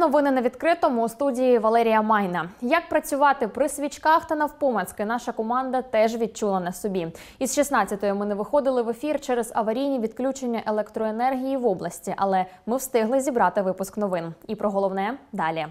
новини на відкритому, у студії Валерія Майна. Як працювати при свічках та навпомацьки, наша команда теж відчула на собі. Із 16-ї ми не виходили в ефір через аварійні відключення електроенергії в області, але ми встигли зібрати випуск новин. І про головне далі.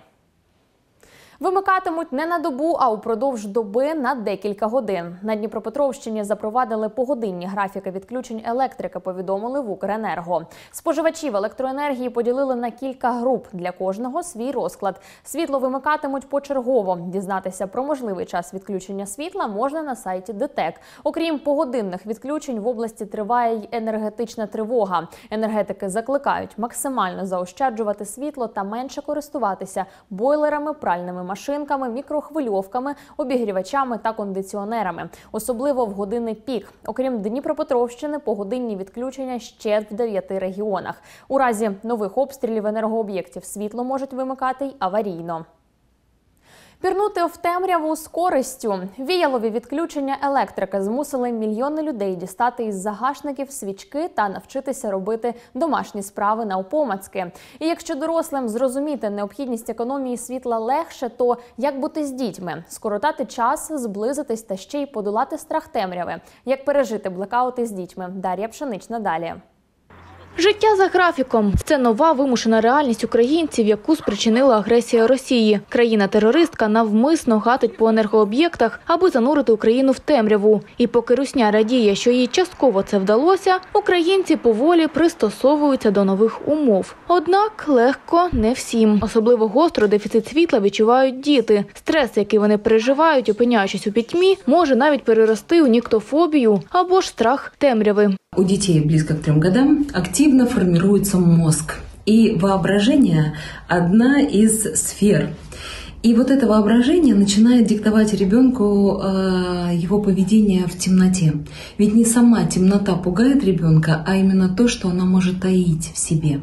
Вимикатимуть не на добу, а упродовж доби на декілька годин. На Дніпропетровщині запровадили погодинні графіки відключень електрики, повідомили в Укренерго. Споживачів електроенергії поділили на кілька груп. Для кожного свій розклад. Світло вимикатимуть почергово. Дізнатися про можливий час відключення світла можна на сайті ДТЕК. Окрім погодинних відключень, в області триває й енергетична тривога. Енергетики закликають максимально заощаджувати світло та менше користуватися бойлерами, пральними машинками, мікрохвильовками, обігрівачами та кондиціонерами. Особливо в години пік. Окрім Дніпропетровщини, погодинні відключення ще в 9 регіонах. У разі нових обстрілів енергооб'єктів світло можуть вимикати й аварійно. Пірнути в темряву з користю. Віялові відключення електрики змусили мільйони людей дістати із загашників свічки та навчитися робити домашні справи навпомацьки. І якщо дорослим зрозуміти необхідність економії світла легше, то як бути з дітьми? Скоротати час, зблизитись та ще й подолати страх темряви. Як пережити блекаути з дітьми? Дар'я Пшенична далі. Життя за графіком – це нова вимушена реальність українців, яку спричинила агресія Росії. Країна-терористка навмисно гатить по енергооб'єктах, аби занурити Україну в темряву. І поки Русня радіє, що їй частково це вдалося, українці поволі пристосовуються до нових умов. Однак легко не всім. Особливо гостро дефіцит світла відчувають діти. Стрес, який вони переживають, опиняючись у пітьмі, може навіть перерости у ніктофобію або ж страх темряви. У детей близко к 3 годам активно формируется мозг. И воображение – одна из сфер. И вот это воображение начинает диктовать ребенку его поведение в темноте. Ведь не сама темнота пугает ребенка, а именно то, что она может таить в себе.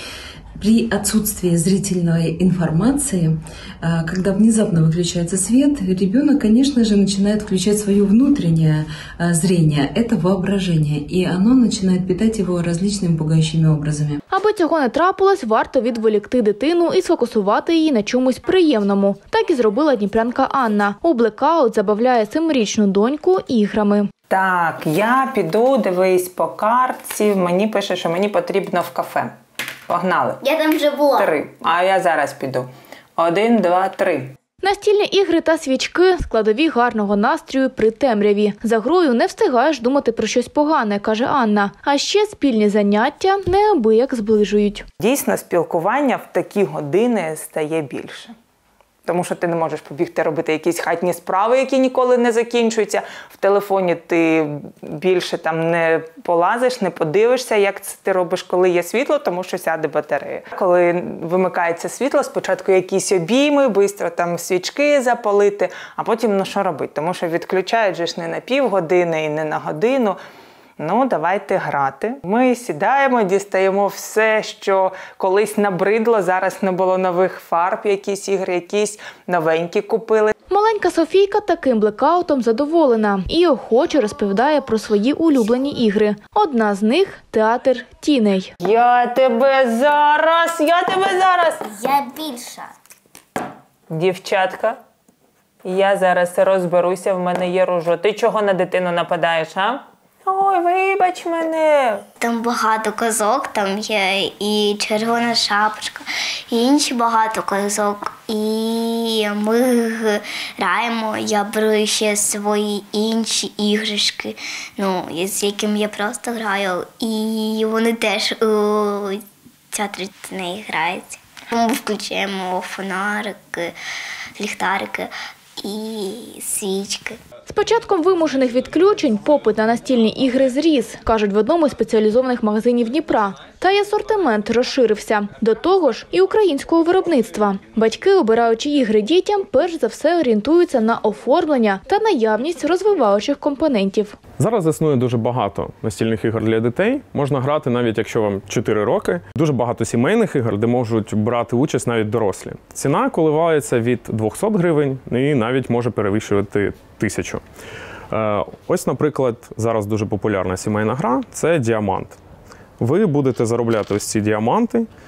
При отсутствии зрительной информации, когда внезапно выключается свет, ребенок, конечно же, начинает включать свое внутреннее зрение, это воображение, и оно начинает питать его различными пугающими образами. Аби цього не трапилось, варто відволікти дитину і сфокусувати її на чомусь приємному. Так і зробила дніпрянка Анна. У блекаут забавляє 7-річну доньку іграми. Так, я піду, дивись по картці, мені пише, що мені потрібно в кафе. Погнали. Я там вже була. 3. А я зараз піду. 1, 2, 3. Настільні ігри та свічки – складові гарного настрою при темряві. За грою не встигаєш думати про щось погане, каже Анна. А ще спільні заняття неабияк зближують. Дійсно, спілкування в такі години стає більше. Тому що ти не можеш побігти робити якісь хатні справи, які ніколи не закінчуються. В телефоні ти більше там не полазиш, не подивишся, як це ти робиш, коли є світло, тому що сяде батарея. Коли вимикається світло, спочатку якісь обійми, швидко там свічки запалити, а потім що робити? Тому що відключають же ж не на півгодини і не на годину. Ну, давайте грати. Ми сідаємо, дістаємо все, що колись набридло, зараз не було нових фарб, якісь ігри, якісь новенькі купили. Маленька Софійка таким блекаутом задоволена і охоче розповідає про свої улюблені ігри. Одна з них – театр тіней. Я тебе зараз! Я більша. Дівчатка, я зараз розберуся, в мене є ружо. Ти чого на дитину нападаєш, а? Ой, вибач мене. Там багато казок, там є і червона шапочка, і інші багато казок. І ми граємо, я беру ще свої інші іграшки, з якими я просто граю. І вони теж у театрі не граються. Ми включаємо фонарики, ліхтарики і свічки. З початком вимушених відключень попит на настільні ігри зріс, кажуть в одному із спеціалізованих магазинів Дніпра. Та й асортимент розширився. До того ж і українського виробництва. Батьки, обираючи ігри дітям, перш за все орієнтуються на оформлення та наявність розвиваючих компонентів. Зараз існує дуже багато настільних ігор для дітей. Можна грати навіть якщо вам 4 роки. Дуже багато сімейних ігор, де можуть брати участь навіть дорослі. Ціна коливається від 200 гривень і навіть може перевищувати 1000. Ось, наприклад, зараз дуже популярна сімейна гра – це «Діамант». Ви будете заробляти ось ці діаманти,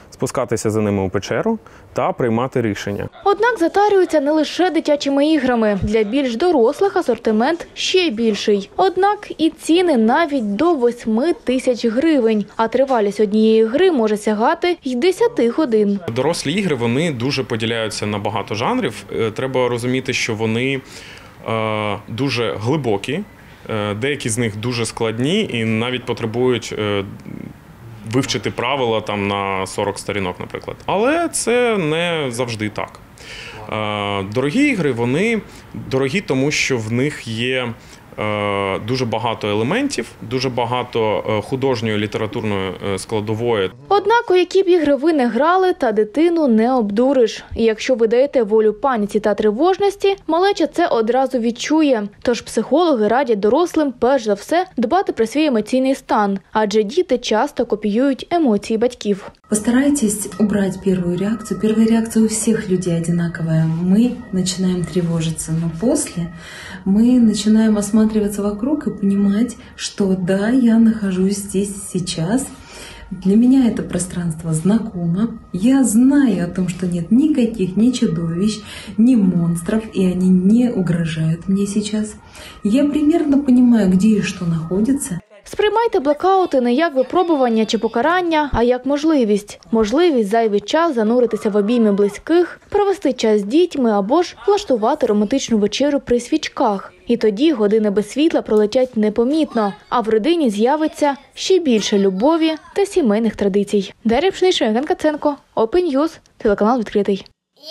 спускатися за ними у печеру та приймати рішення. Однак затарюються не лише дитячими іграми. Для більш дорослих асортимент ще більший. Однак і ціни навіть до 8 тисяч гривень. А тривалість однієї гри може сягати й 10 годин. Дорослі ігри, вони дуже поділяються на багато жанрів. Треба розуміти, що вони дуже глибокі, деякі з них дуже складні і навіть потребують вивчити правила там на 40 сторінок, наприклад. Але це не завжди так. Дорогі ігри, вони дорогі, тому що в них є дуже багато елементів, дуже багато художньої, літературної складової. Однак, у які б ігри ви не грали, та дитину не обдуриш. І якщо ви даєте волю паніці та тривожності, малеча це одразу відчує. Тож психологи радять дорослим перш за все дбати про свій емоційний стан, адже діти часто копіюють емоції батьків. Постарайтесь убрать первую реакцию. Первая реакция у всех людей одинаковая. Мы начинаем тревожиться, но после мы начинаем осматриваться вокруг и понимать, что да, я нахожусь здесь сейчас. Для меня это пространство знакомо. Я знаю о том, что нет никаких ни чудовищ, ни монстров, и они не угрожают мне сейчас. Я примерно понимаю, где и что находится. Сприймайте блекаути не як випробування чи покарання, а як можливість. Можливість зайвий час зануритися в обійми близьких, провести час з дітьми або ж влаштувати романтичну вечерю при свічках. І тоді години без світла пролетять непомітно, а в родині з'явиться ще більше любові та сімейних традицій. Дар'я Пшенична, Євген Каценко, Open News, телеканал «Відкритий».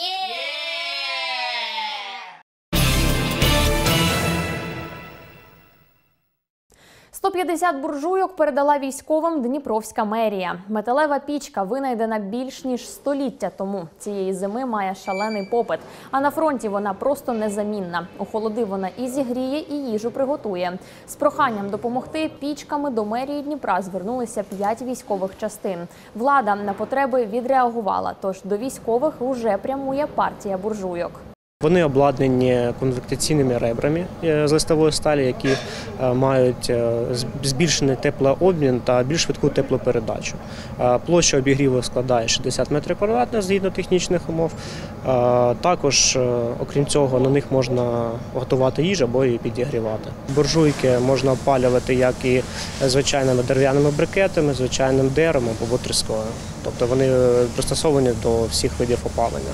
150 буржуйок передала військовим Дніпровська мерія. Металева пічка, винайдена більш ніж століття тому. Цієї зими має шалений попит. А на фронті вона просто незамінна. У холоди вона і зігріє, і їжу приготує. З проханням допомогти пічками до мерії Дніпра звернулися 5 військових частин. Влада на потреби відреагувала, тож до військових уже прямує партія буржуйок. Вони обладнані конвектаційними ребрами з листової сталі, які мають збільшений теплообмін та більш швидку теплопередачу. Площа обігріву складає 60 метрів квадратних згідно технічних умов. Також, окрім цього, на них можна готувати їжу або її підігрівати. Буржуйки можна опалювати як і звичайними дерев'яними брикетами, звичайним деревом або тріскою. Тобто вони пристосовані до всіх видів опалення.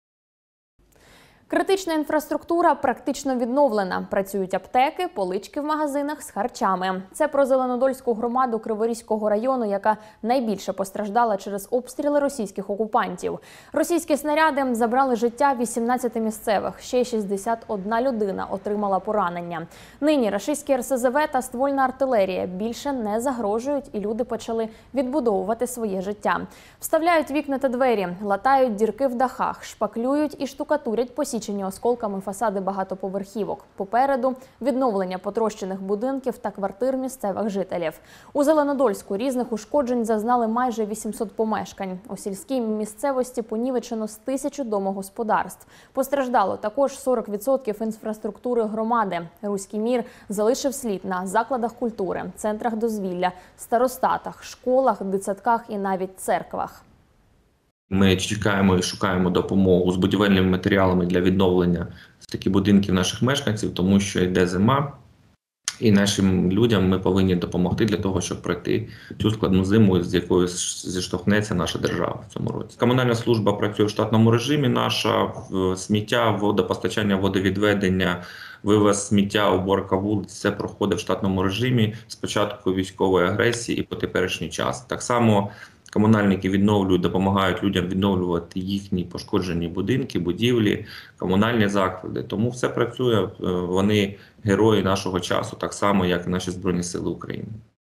Критична інфраструктура практично відновлена. Працюють аптеки, полички в магазинах з харчами. Це про Зеленодольську громаду Криворізького району, яка найбільше постраждала через обстріли російських окупантів. Російські снаряди забрали життя 18 місцевих. Ще 61 людина отримала поранення. Нині рашистські РСЗВ та ствольна артилерія більше не загрожують, і люди почали відбудовувати своє життя. Вставляють вікна та двері, латають дірки в дахах, шпаклюють і штукатурять посічені осколками фасади багатоповерхівок. Попереду відновлення потрощених будинків та квартир місцевих жителів. У Зеленодольську різних ушкоджень зазнали майже 800 помешкань. У сільській місцевості понівечено з 1000 домогосподарств. Постраждало також 40% інфраструктури громади. Руський мір залишив слід на закладах культури, центрах дозвілля, старостатах, школах, дитсадках і навіть церквах. Ми чекаємо і шукаємо допомогу з будівельними матеріалами для відновлення таких будинків наших мешканців, тому що йде зима, і нашим людям ми повинні допомогти для того, щоб пройти цю складну зиму, з якою зіштовхнеться наша держава в цьому році. Комунальна служба працює в штатному режимі, наша сміття, водопостачання, водовідведення, вивез сміття, уборка вулиць – це проходить в штатному режимі з початку військової агресії і по теперішній час. Так само комунальники відновлюють, допомагають людям відновлювати їхні пошкоджені будинки, будівлі, комунальні заклади. Тому все працює, вони герої нашого часу, так само, як і наші Збройні Сили України.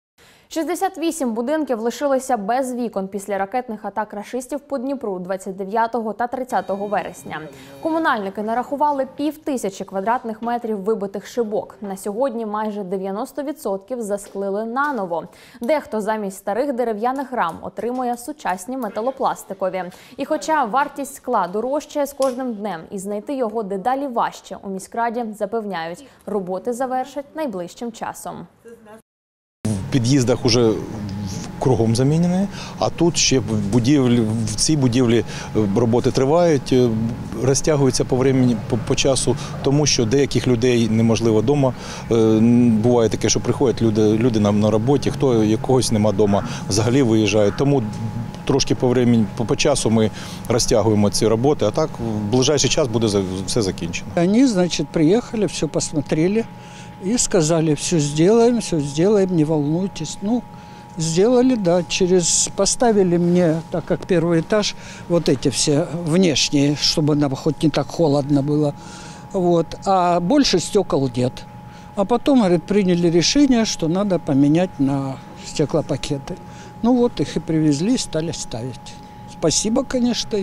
68 будинків лишилися без вікон після ракетних атак рашистів по Дніпру 29 та 30 вересня. Комунальники нарахували 5000 квадратних метрів вибитих шибок. На сьогодні майже 90% засклили наново. Дехто замість старих дерев'яних рам отримує сучасні металопластикові. І хоча вартість скла дорожчає з кожним днем і знайти його дедалі важче, у міськраді запевняють, роботи завершать найближчим часом. В під'їздах уже кругом замінені, а тут ще в цій будівлі роботи тривають, розтягуються по часу, тому що деяких людей неможливо вдома. Буває таке, що приходять люди на роботі, хто якогось нема вдома, взагалі виїжджають. Тому трошки по часу ми розтягуємо ці роботи, а так в ближайший час буде все закінчено. Вони, значить, приїхали, все посмотрели і сказали, все сделаем, не волнуйтесь. Ну, сделали, да, поставили мне, так как первый этаж, вот эти все внешние, чтобы нам хоть не так холодно было, вот, а больше стекол нет. А потом, говорит, приняли решение, что надо поменять на стеклопакеты. Ну вот, их и привезли, стали ставить. Спасибо, конечно.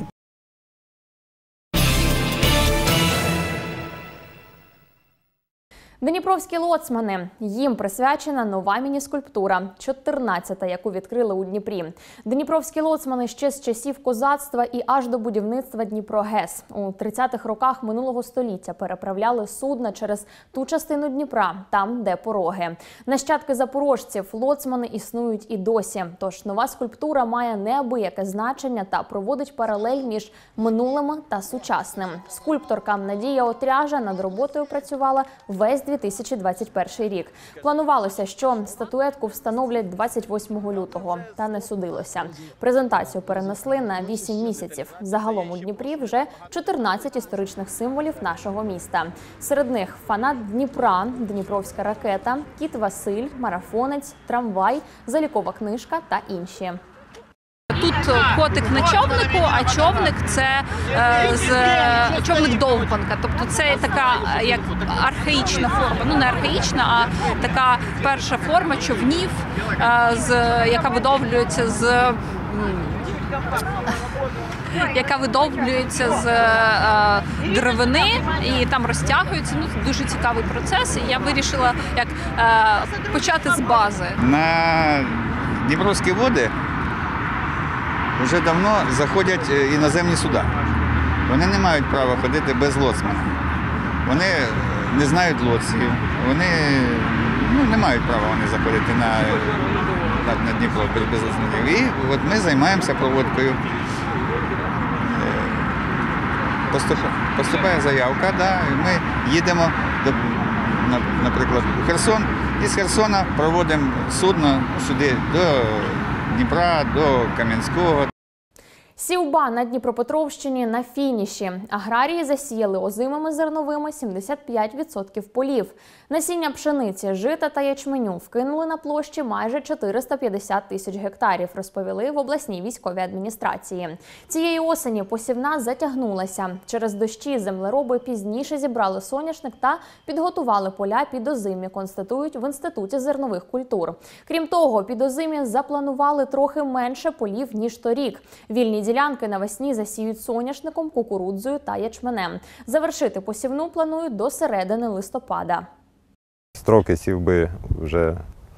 Дніпровські лоцмани. Їм присвячена нова міні-скульптура, 14-та, яку відкрили у Дніпрі. Дніпровські лоцмани ще з часів козацтва і аж до будівництва Дніпро-ГЕС. У 30-х роках минулого століття переправляли судна через ту частину Дніпра, там, де пороги. Нащадки запорожців лоцмани існують і досі. Тож нова скульптура має неабияке значення та проводить паралель між минулим та сучасним. Скульпторка Надія Отряжа над роботою працювала весь 2021 рік. Планувалося, що статуетку встановлять 28 лютого, та не судилося. Презентацію перенесли на 8 місяців. Загалом у Дніпрі вже 14 історичних символів нашого міста. Серед них фанат Дніпра, Дніпровська ракета, кіт Василь, марафонець, трамвай, залікова книжка та інші. Тут котик на човнику, а човник – це човник-довбанка. Тобто це така як архаїчна форма. Ну, не архаїчна, а така перша форма човнів, яка видовлюється з деревини і там розтягується. Ну, це дуже цікавий процес. І я вирішила почати з бази. На Дніпровські води вже давно заходять іноземні суда. Вони не мають права ходити без лоцмана. Вони не знають лоців, вони не мають права заходити на Дніпро без лоцманів. І от ми займаємося проводкою. Поступає заявка, да, і ми їдемо, наприклад, у Херсон, і з Херсона проводимо судно сюди до Дніпра, до Кам'янського. Сівба на Дніпропетровщині на фініші. Аграрії засіяли озимими зерновими 75% полів. Насіння пшениці, жита та ячменю вкинули на площі майже 450 тисяч гектарів, розповіли в обласній військовій адміністрації. Цієї осені посівна затягнулася. Через дощі землероби пізніше зібрали соняшник та підготували поля під озимі, констатують в Інституті зернових культур. Крім того, під озимі запланували трохи менше полів, ніж торік. Вільні ділянки навесні засіють соняшником, кукурудзою та ячменем. Завершити посівну планують до середини листопада. Строки сівби вже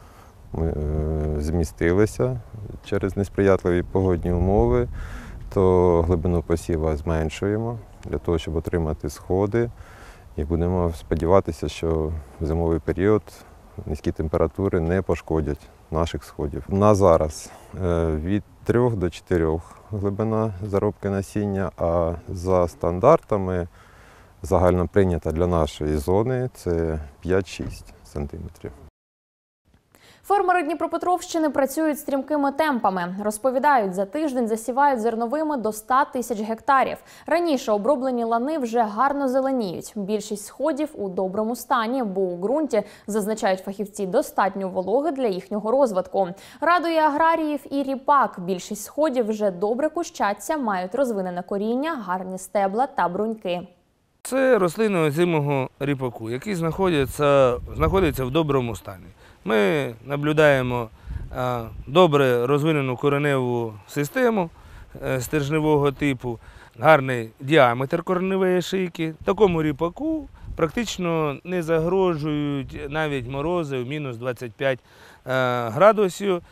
змістилися через несприятливі погодні умови, то глибину посіву зменшуємо для того, щоб отримати сходи. І будемо сподіватися, що в зимовий період низькі температури не пошкодять наших сходів. На зараз від 3 до 4 глибина заробки насіння, а за стандартами загально прийнята для нашої зони це 5-6 сантиметрів. Фермери Дніпропетровщини працюють стрімкими темпами. Розповідають, за тиждень засівають зерновими до 100 тисяч гектарів. Раніше оброблені лани вже гарно зеленіють. Більшість сходів у доброму стані, бо у ґрунті, зазначають фахівці, достатньо вологи для їхнього розвитку. Радує аграріїв і ріпак. Більшість сходів вже добре кущаться, мають розвинене коріння, гарні стебла та бруньки. Це рослини озимого ріпаку, які знаходяться в доброму стані. Ми наблюдаємо добре розвинену кореневу систему стержневого типу, гарний діаметр кореневої шийки. Такому ріпаку практично не загрожують навіть морози в мінус 25 градусів.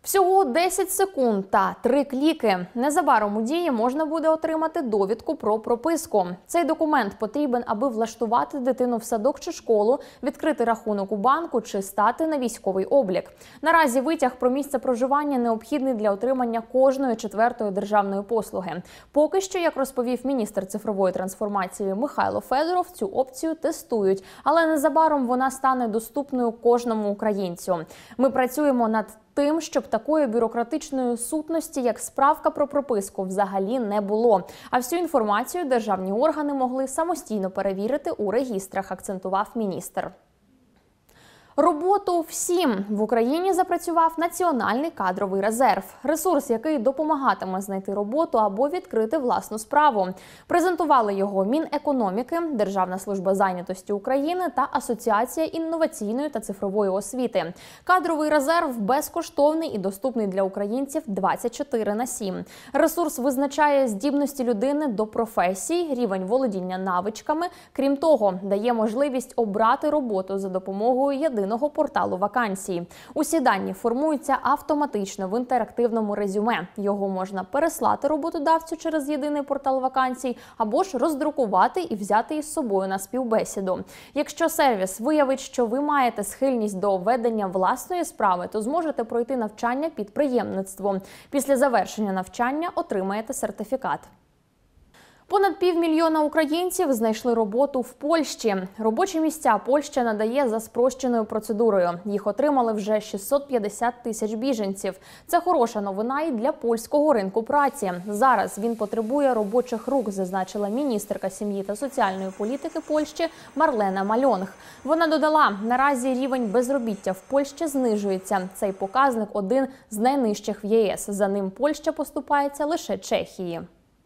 Всього 10 секунд та 3 кліки. Незабаром у Дії можна буде отримати довідку про прописку. Цей документ потрібен, аби влаштувати дитину в садок чи школу, відкрити рахунок у банку чи стати на військовий облік. Наразі витяг про місце проживання необхідний для отримання кожної 4-ї державної послуги. Поки що, як розповів міністр цифрової трансформації Михайло Федоров, цю опцію тестують, але незабаром вона стане доступною кожному українцю. Ми працюємо над тим, щоб такої бюрократичної сутності, як справка про прописку, взагалі не було. А всю інформацію державні органи могли самостійно перевірити у регістрах, акцентував міністр. Роботу всім. В Україні запрацював Національний кадровий резерв. Ресурс, який допомагатиме знайти роботу або відкрити власну справу. Презентували його Мінекономіки, Державна служба зайнятості України та Асоціація інноваційної та цифрової освіти. Кадровий резерв безкоштовний і доступний для українців 24/7. Ресурс визначає здібності людини до професій, рівень володіння навичками. Крім того, дає можливість обрати роботу за допомогою єдиного порталу вакансій. Усі дані формуються автоматично в інтерактивному резюме. Його можна переслати роботодавцю через єдиний портал вакансій або ж роздрукувати і взяти із собою на співбесіду. Якщо сервіс виявить, що ви маєте схильність до ведення власної справи, то зможете пройти навчання підприємництву. Після завершення навчання отримаєте сертифікат. Понад 500 000 українців знайшли роботу в Польщі. Робочі місця Польща надає за спрощеною процедурою. Їх отримали вже 650 000 біженців. Це хороша новина і для польського ринку праці. Зараз він потребує робочих рук, зазначила міністерка сім'ї та соціальної політики Польщі Марлена Мальонг. Вона додала, наразі рівень безробіття в Польщі знижується. Цей показник один з найнижчих в ЄС. За ним Польща поступається лише Чехії.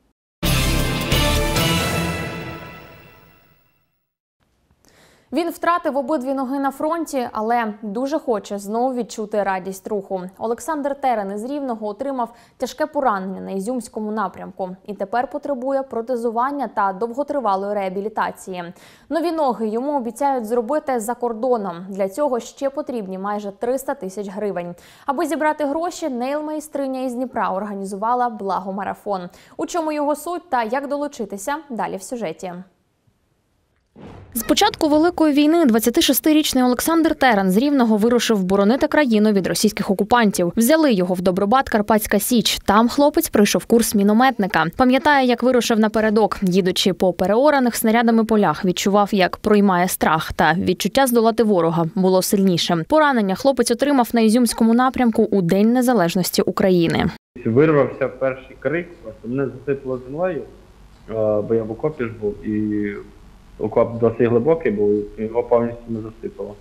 Він втратив обидві ноги на фронті, але дуже хоче знову відчути радість руху. Олександр Терен із Рівного отримав тяжке поранення на Ізюмському напрямку і тепер потребує протезування та довготривалої реабілітації. Нові ноги йому обіцяють зробити за кордоном. Для цього ще потрібні майже 300 000 гривень. Аби зібрати гроші, нейл-майстриня із Дніпра організувала благомарафон. У чому його суть та як долучитися – далі в сюжеті. З початку Великої війни 26-річний Олександр Терен з Рівного вирушив боронити країну від російських окупантів. Взяли його в Добробат Карпатська Січ. Там хлопець пройшов курс мінометника. Пам'ятає, як вирушив напередок. Їдучи по переораних снарядами полях, відчував, як проймає страх. Та відчуття здолати ворога було сильнішим. Поранення хлопець отримав на Ізюмському напрямку у День Незалежності України. Вирвався перший крик, мене засипало землею, бо я в окопі ж був, і окоп досить глибокий був, його повністю не засипало.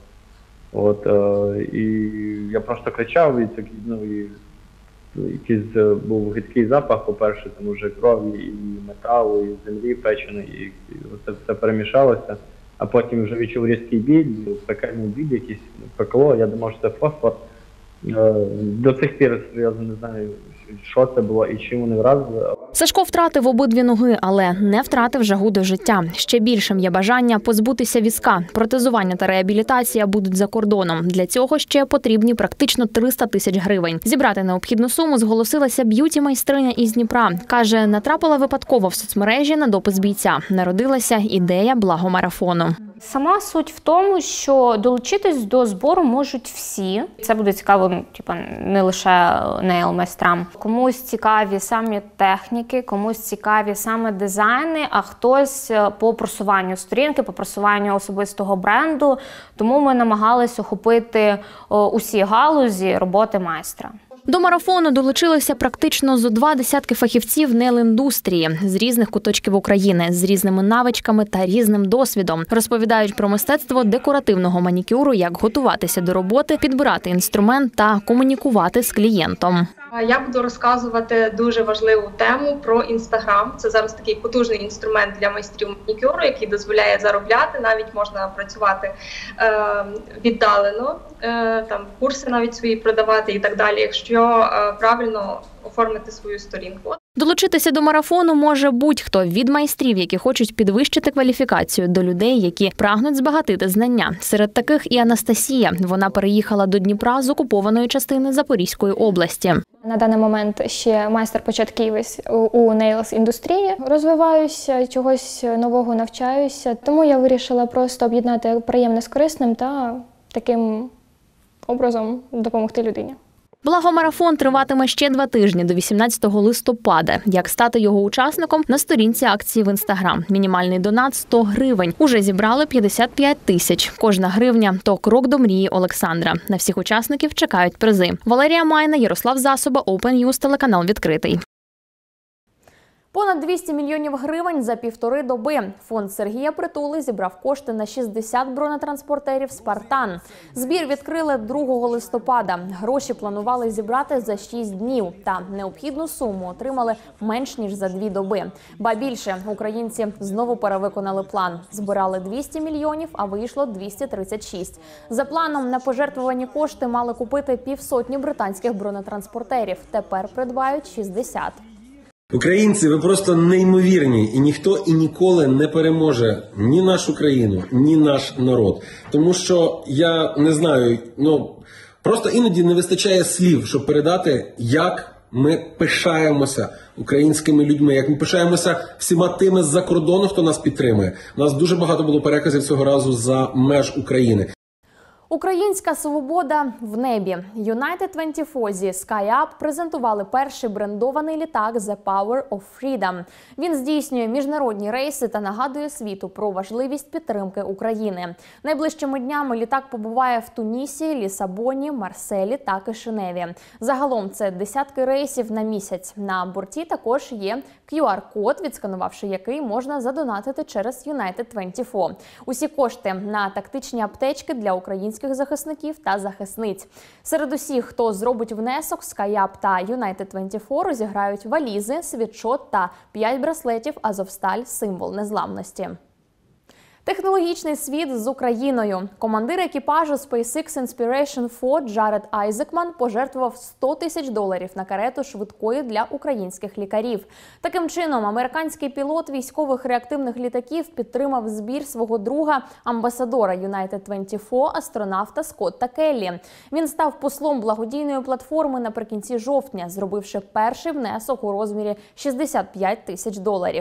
І я просто кричав, і якийсь був гидкий запах, по-перше, там вже крові, і металу, і землі печеної, і це все перемішалося. А потім вже відчув різкий біль, пекельний біль якийсь, пекло, я думав, що це фосфор. До цих пір я не знаю, що це було і чим вони вразили. Сашко втратив обидві ноги, але не втратив жагу до життя. Ще більшим є бажання позбутися візка. Протезування та реабілітація будуть за кордоном. Для цього ще потрібні практично 300 000 гривень. Зібрати необхідну суму зголосилася б'юті-майстриня із Дніпра. Каже, натрапила випадково в соцмережі на допис бійця. Народилася ідея благомарафону. Сама суть в тому, що долучитись до збору можуть всі. Це буде цікаво, не лише нейл-майстрам. Комусь цікаві саме техніки, комусь цікаві саме дизайни, а хтось по просуванню сторінки, по просуванню особистого бренду. Тому ми намагалися охопити усі галузі роботи майстра. До марафону долучилися практично зо 20 фахівців нейл-індустрії з різних куточків України, з різними навичками та різним досвідом. Розповідають про мистецтво декоративного манікюру, як готуватися до роботи, підбирати інструмент та комунікувати з клієнтом. Я буду розказувати дуже важливу тему про Інстаграм. Це зараз такий потужний інструмент для майстрів манікюру, який дозволяє заробляти. Навіть можна працювати віддалено, там курси навіть свої продавати і так далі, якщо правильно оформити свою сторінку. Долучитися до марафону може будь-хто – від майстрів, які хочуть підвищити кваліфікацію, до людей, які прагнуть збагатити знання. Серед таких і Анастасія. Вона переїхала до Дніпра з окупованої частини Запорізької області. На даний момент ще майстер-початківець у нейлс-індустрії. Розвиваюся, чогось нового навчаюся. Тому я вирішила просто об'єднати приємне з корисним та таким образом допомогти людині. Благомарафон триватиме ще 2 тижні, до 18 листопада. Як стати його учасником – на сторінці акції в Інстаграм. Мінімальний донат – 100 гривень. Уже зібрали 55 тисяч. Кожна гривня – то крок до мрії Олександра. На всіх учасників чекають призи. Валерія Майна, Ярослав Засоба, Open News, телеканал «Відкритий». Понад 200 мільйонів гривень за 1,5 доби. Фонд Сергія Притули зібрав кошти на 60 бронетранспортерів «Спартан». Збір відкрили 2 листопада. Гроші планували зібрати за 6 днів. Та необхідну суму отримали менш ніж за 2 доби. Ба більше, українці знову перевиконали план. Збирали 200 мільйонів, а вийшло 236. За планом, на пожертвовані кошти мали купити 50 британських бронетранспортерів. Тепер придбають 60. Українці, ви просто неймовірні, і ніхто і ніколи не переможе ні нашу країну, ні наш народ. Тому що, я не знаю, просто іноді не вистачає слів, щоб передати, як ми пишаємося українськими людьми, як ми пишаємося всіма тими з-за кордону, хто нас підтримує. У нас дуже багато було переказів цього разу за меж України. Українська свобода в небі. United24 зі SkyUp презентували перший брендований літак The Power of Freedom. Він здійснює міжнародні рейси та нагадує світу про важливість підтримки України. Найближчими днями літак побуває в Тунісі, Лісабоні, Марселі та Кишиневі. Загалом це десятки рейсів на місяць. На борті також є QR-код, відсканувавши який можна задонатити через United24. Усі кошти на тактичні аптечки для українських захисників та захисниць. Серед усіх, хто зробить внесок, SkyUp та United24 розіграють валізи, світшот та 5 браслетів «Азовсталь» – символ незламності. Технологічний світ з Україною. Командир екіпажу SpaceX Inspiration4 Джаред Айзекман пожертвував $100 тисяч на карету швидкої для українських лікарів. Таким чином, американський пілот військових реактивних літаків підтримав збір свого друга, амбасадора United24, астронавта Скотта Келлі. Він став послом благодійної платформи наприкінці жовтня, зробивши перший внесок у розмірі $65 тисяч.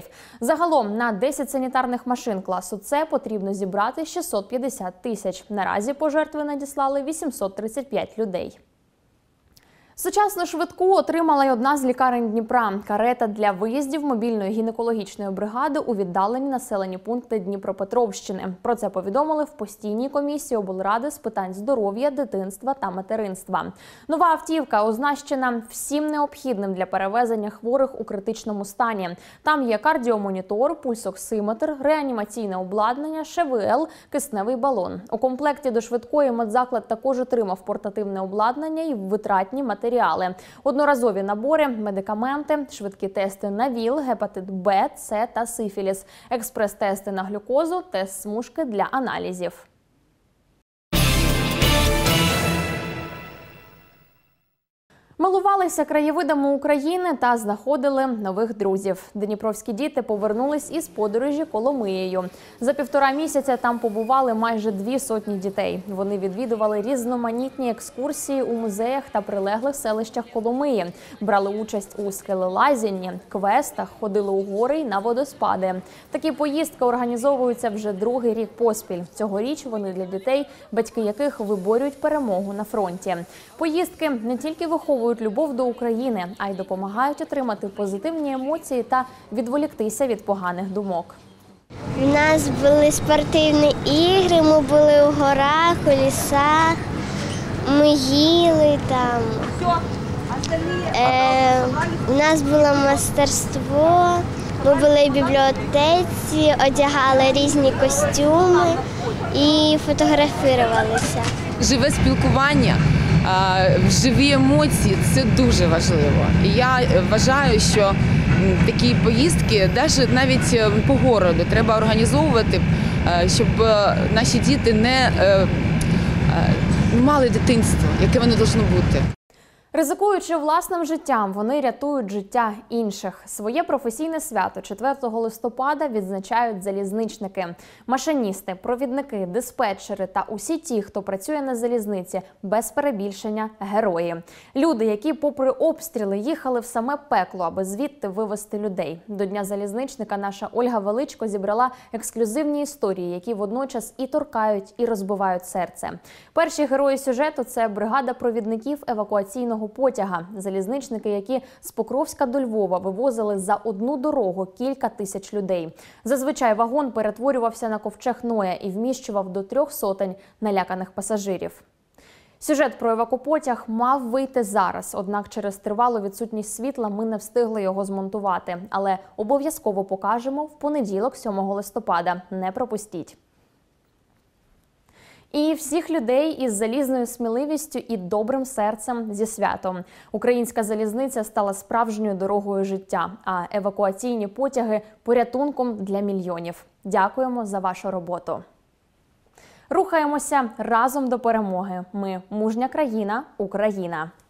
Загалом на 10 санітарних машин класу «С» потрібно зібрати 650 тисяч. Наразі пожертви надіслали 835 людей. Сучасну швидку отримала й одна з лікарень Дніпра. Карета для виїздів мобільної гінекологічної бригади у віддалені населені пункти Дніпропетровщини. Про це повідомили в постійній комісії облради з питань здоров'я, дитинства та материнства. Нова автівка оснащена всім необхідним для перевезення хворих у критичному стані. Там є кардіомонітор, пульсоксиметр, реанімаційне обладнання, ШВЛ, кисневий балон. У комплекті до швидкої медзаклад також отримав портативне обладнання і витратні матеріали. Одноразові набори, медикаменти, швидкі тести на ВІЛ, гепатит Б, С та сифіліс, експрес-тести на глюкозу, тест-смужки для аналізів. Милувалися краєвидами України та знаходили нових друзів. Дніпровські діти повернулись із подорожі Коломиєю. За 1,5 місяця там побували майже 200 дітей. Вони відвідували різноманітні екскурсії у музеях та прилеглих селищах Коломиї. Брали участь у скелелазінні, квестах, ходили у гори й на водоспади. Такі поїздки організовуються вже 2-й рік поспіль. Цьогоріч вони для дітей, батьки яких виборюють перемогу на фронті. Поїздки не тільки виховують любов до України, а й допомагають отримати позитивні емоції та відволіктися від поганих думок. У нас були спортивні ігри, ми були у горах, у лісах, ми їли там. У нас було майстерство, ми були в бібліотеці, одягали різні костюми і фотографувалися. Живе спілкування, живі емоції – це дуже важливо. І я вважаю, що такі поїздки, навіть по городу, треба організовувати, щоб наші діти не мали дитинство, яке воно повинно бути. Ризикуючи власним життям, вони рятують життя інших. Своє професійне свято 4 листопада відзначають залізничники. Машиністи, провідники, диспетчери та усі ті, хто працює на залізниці, без перебільшення – герої. Люди, які попри обстріли їхали в саме пекло, аби звідти вивезти людей. До Дня залізничника наша Ольга Величко зібрала ексклюзивні історії, які водночас і торкають, і розбивають серце. Перші герої сюжету – це бригада провідників евакуаційного потяга. Залізничники, які з Покровська до Львова вивозили за одну дорогу кілька тисяч людей. Зазвичай вагон перетворювався на ковчег Ноя і вміщував до 300 наляканих пасажирів. Сюжет про евакупотяг мав вийти зараз, однак через тривалу відсутність світла ми не встигли його змонтувати. Але обов'язково покажемо в понеділок, 7 листопада. Не пропустіть. І всіх людей із залізною сміливістю і добрим серцем зі святом. Українська залізниця стала справжньою дорогою життя, а евакуаційні потяги – порятунком для мільйонів. Дякуємо за вашу роботу. Рухаємося разом до перемоги. Ми – мужня країна, Україна.